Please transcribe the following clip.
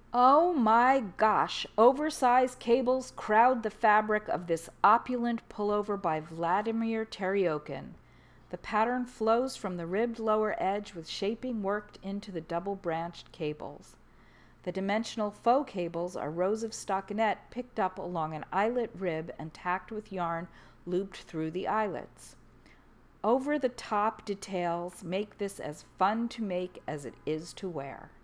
Oh my gosh, oversized cables crowd the fabric of this opulent pullover by Vladimir Teryokin. The pattern flows from the ribbed lower edge with shaping worked into the double-branched cables. The dimensional faux cables are rows of stockinette picked up along an eyelet rib and tacked with yarn looped through the eyelets. Over-the-top details make this as fun to make as it is to wear.